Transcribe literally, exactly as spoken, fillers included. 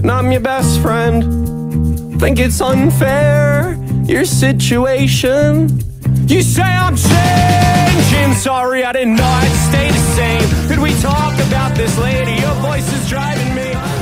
and I'm your best friend. Think it's unfair, your situation. You say I'm changing, sorry I didn't know I'd stay the same. Could we talk about this lady? Your voice is driving me